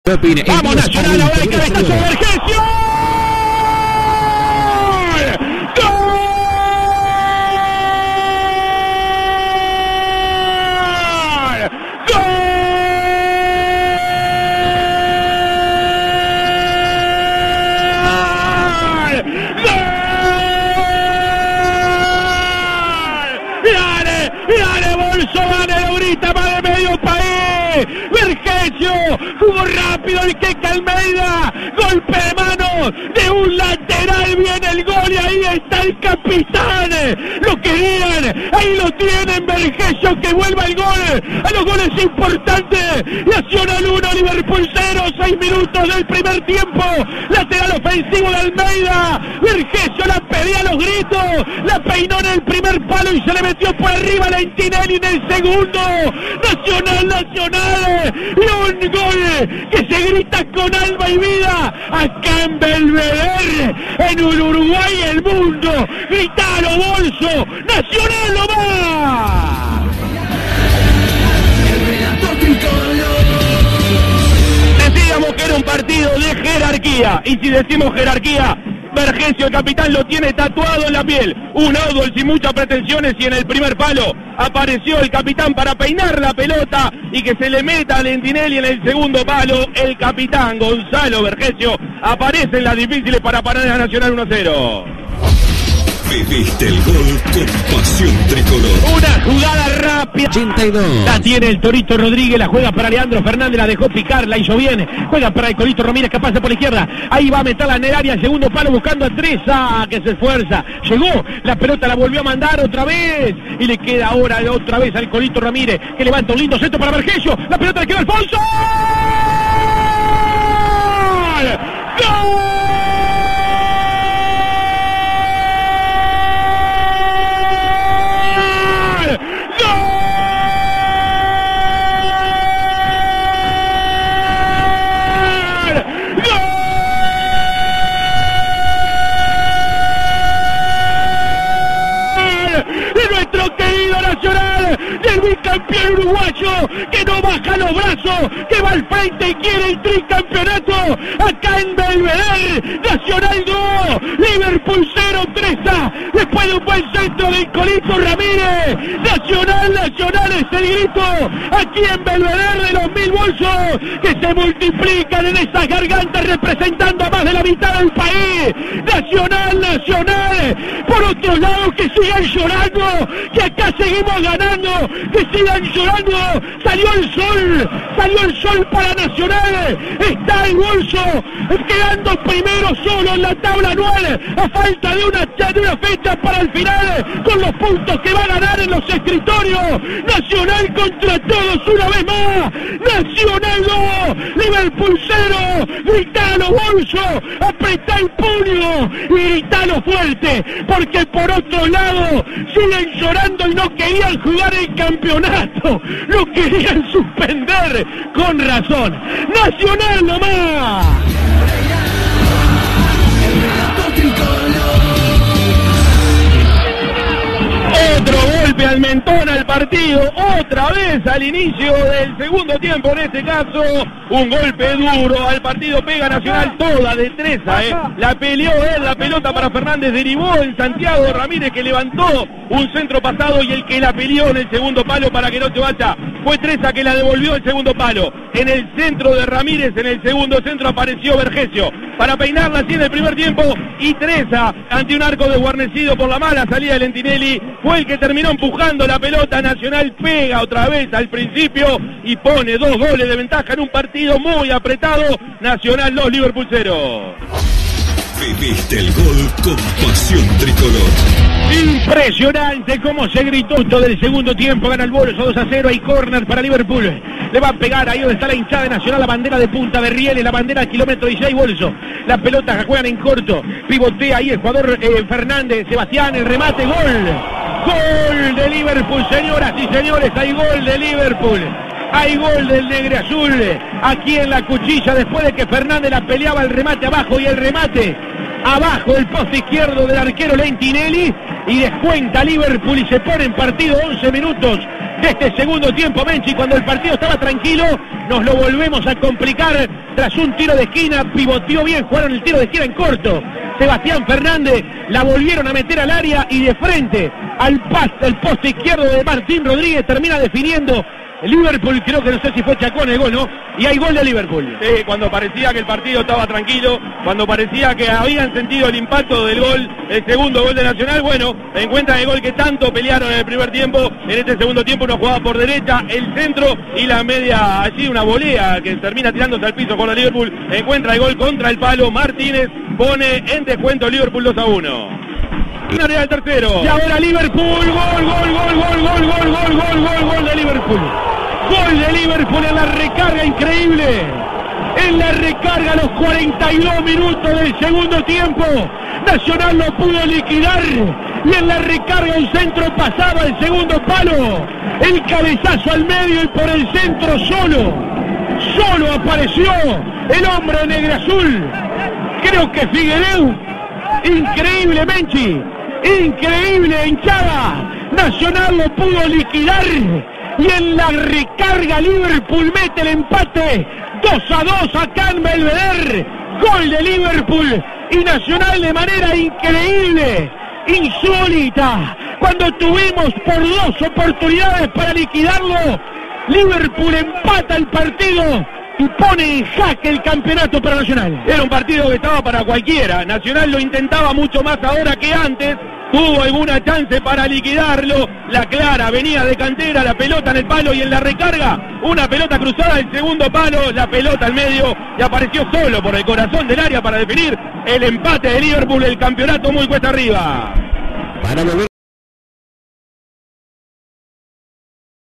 Vamos Nacional, ahora hay cabezazo de Vergesio. Vergesio, jugó rápido el Queca Almeida, golpe de mano de un lateral, viene el gol y ahí está el capitán, lo querían, ahí lo tienen, Vergesio que vuelva el gol, a los goles importantes, Nacional 1, Liverpool 0, 6 minutos del primer tiempo, lateral ofensivo de Almeida, Vergesio la pedía a los gritos, la peinó en el primer palo y se le metió por arriba a Lentinelli en el segundo, Nacional, y un gol que se grita con alma y vida acá en Belvedere, en Uruguay el mundo, gritalo Bolso, Nacional lo va. Decíamos que era un partido de jerarquía, y si decimos jerarquía, Vergesio, el capitán, lo tiene tatuado en la piel. Un outdoor sin muchas pretensiones y en el primer palo apareció el capitán para peinar la pelota y que se le meta a Lentinelli en el segundo palo. El capitán Gonzalo Vergesio aparece en las difíciles para parar a Nacional 1-0. Viviste el gol con pasión tricolor. Una jugada rápida. 82. La tiene el Torito Rodríguez, la juega para Leandro Fernández, la dejó picar, la hizo bien. Juega para el Colito Ramírez que pasa por la izquierda. Ahí va a meterla en el área, el segundo palo buscando a Treza, que se esfuerza. Llegó, la pelota la volvió a mandar otra vez. Y le queda ahora otra vez al Colito Ramírez, que levanta un lindo centro para Vergesio. La pelota le queda a Alfonso. ¡Gol! ¡Gol! Del bicampeón uruguayo que no baja los brazos, que va al frente y quiere el tricampeonato acá en Belvedere. Nacional 2, Liverpool 0, 3-0 después de un buen centro del Colito Ramírez. Nacional es el grito aquí en Belvedere de los 1000 bolsos que se multiplican en esas gargantas representando a más de la mitad del país. Nacional, por otro lado que sigan llorando, que acá seguimos ganando, que sigan llorando, salió el sol para Nacional, está el bolso quedando primero solo en la tabla anual a falta de una fecha para el final, con los puntos que va a ganar en los escritorios. Nacional contra todos una vez más, Nacional 2, Liverpool 0, gritalo bolso, apretá el puño y gritalo fuerte, porque por otro lado siguen llorando y no querían jugar el campeonato, lo querían suspender con razón. Nacional nomás. Otro golpe al mentón al partido, otra vez al inicio del segundo tiempo, en este caso un golpe duro al partido, pega Nacional toda de Treza, la peleó él, la pelota para Fernández, derivó en Santiago Ramírez que levantó un centro pasado y el que la peleó en el segundo palo para que no se vaya fue Treza que la devolvió el segundo palo. En el centro de Ramírez, en el segundo centro apareció Vergesio para peinarla así en el primer tiempo y Treza ante un arco desguarnecido por la mala salida de Lentinelli fue el que terminó empujando la pelota. Nacional pega otra vez al principio y pone 2 goles de ventaja en un partido muy apretado. Nacional 2, Liverpool 0. Viviste el gol con pasión tricolor. Impresionante cómo se gritó esto del segundo tiempo. Gana el bolso 2-0. Hay córner para Liverpool. Le va a pegar ahí donde está la hinchada de Nacional. La bandera de punta de Rieles. La bandera al kilómetro 16 bolso. La pelota que juegan en corto. Pivotea ahí el jugador Fernández. Sebastián, el remate. Gol. Gol de Liverpool, señoras y señores. Hay gol de Liverpool. Hay gol del Negre Azul aquí en la cuchilla después de que Fernández la peleaba el remate abajo y el remate abajo del poste izquierdo del arquero Lentinelli y descuenta Liverpool y se pone en partido 11 minutos de este segundo tiempo. Menchi, cuando el partido estaba tranquilo nos lo volvemos a complicar tras un tiro de esquina, pivoteó bien, jugaron el tiro de esquina en corto. Sebastián Fernández la volvieron a meter al área y de frente al poste izquierdo de Martín Rodríguez termina definiendo el Liverpool. Creo que no sé si fue Chacón el gol, ¿no? Y hay gol de Liverpool. Sí, cuando parecía que el partido estaba tranquilo, cuando parecía que habían sentido el impacto del gol, el segundo gol de Nacional, bueno, encuentran el gol que tanto pelearon en el primer tiempo. En este segundo tiempo una jugada por derecha, el centro y la media, allí una volea que termina tirándose al piso con el Liverpool. Encuentra el gol contra el palo, Martínez pone en descuento Liverpool 2-1. Una del tercero. Y ahora Liverpool, gol de Liverpool. Gol de Liverpool en la recarga, increíble. En la recarga a los 42 minutos del segundo tiempo. Nacional lo pudo liquidar. Y en la recarga un centro pasado al segundo palo. El cabezazo al medio y por el centro solo apareció el hombre negro-azul. Creo que Figueiredo. Increíble, Menchi. Increíble, hinchada. Nacional lo pudo liquidar. Y en la recarga Liverpool mete el empate 2-2 acá en Belvedere. Gol de Liverpool y Nacional de manera increíble, insólita. Cuando tuvimos por 2 oportunidades para liquidarlo, Liverpool empata el partido y pone en jaque el campeonato para Nacional. Era un partido que estaba para cualquiera. Nacional lo intentaba mucho más ahora que antes. Tuvo alguna chance para liquidarlo. La clara venía de cantera, la pelota en el palo y en la recarga una pelota cruzada al segundo palo, la pelota al medio y apareció solo por el corazón del área para definir el empate de Liverpool. El campeonato muy cuesta arriba. Para volver